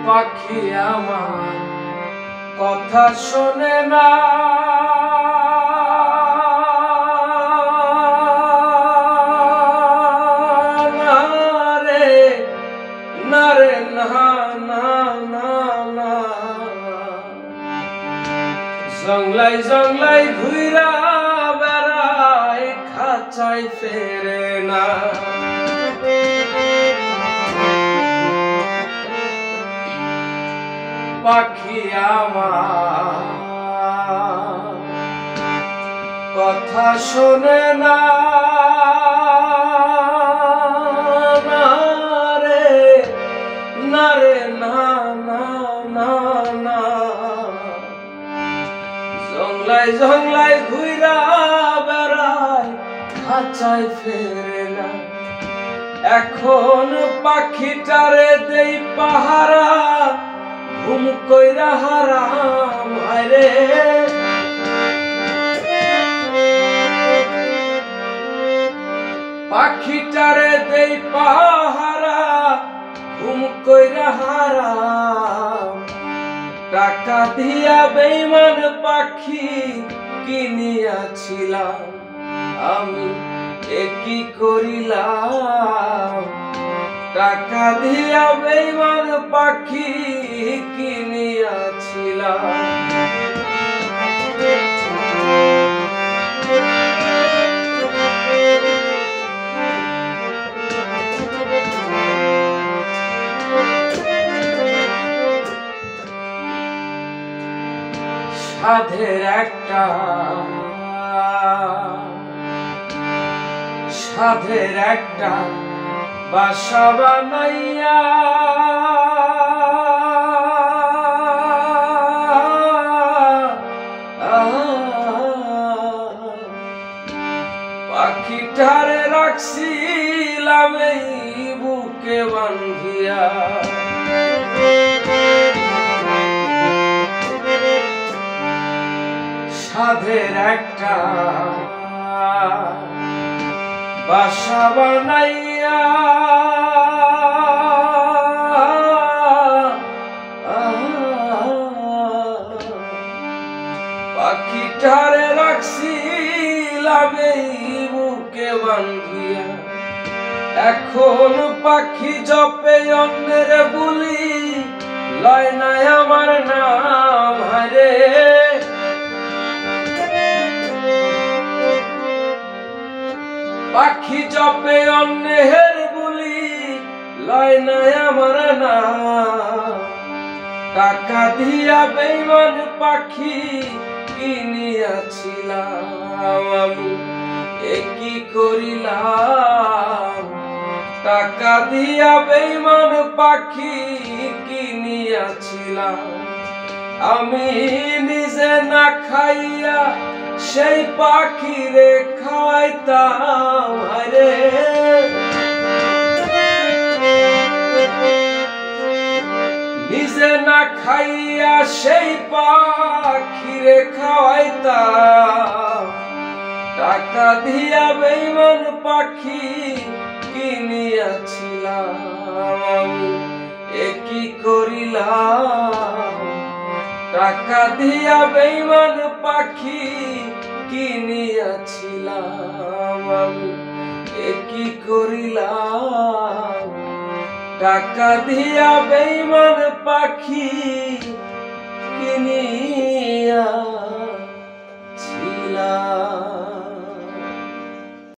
পাখি আমার কথা শোনে না, না রে না না না না। জংলাই জংলাই ঘুইরা বেড়ায় খাঁচায় ফেরে না। পাখি আমার কথা শোনে না, না রে না না না না। জংলাই জংলাই ঘুইরা বেড়ায় খাঁচায় ফেরে না। এখন পাখিটারে দেই পাহারা, ঘুম কইরা হারাম আরে। পাখিটারে দেই পাহারা, ঘুম কইরা হারাম। টাকা দিয়া বেঈমান পাখি কিনিয়াছিলাম, আমি কি করিলাম। টাকা দিয়া বেঈমান পাখি কিনিয়াছিলাম। সাধের একটা বাসা বানাইয়া, পাখিটারে রাখছিলাম এই বুকে বান্ধিয়া। সাধের একটা বাসা বানাইয়া, পাখিটারে রাখছিলাম এই বুকে বান্ধিয়া। এখন পাখি জপে অন্যের বুলি, লয় নাই আমার নাম হারে। পাখি জপে অন্যের বুলি, লয় নাই আমার নাম। টাকা দিয়া বেঈমান পাখি কিনিয়াছিলাম, আমি কি করিলাম। টাকা দিয়া বেঈমান পাখি কিনিয়াছিলাম, আমি নিজে না খাইয়া সেই পাখিরে খাইতাম রে। নিজে না খাইয়া সেই পাখিরে খাওয়াইতাম। টাকা দিয়া বেঈমান পাখি কিনিয়াছিলাম, আমি কি করিলাম। টাকা দিয়া বেঈমান পাখি কিনিয়াছিলাম, আমি কি করিলাম। টাকা দিয়া বেঈমান পাখি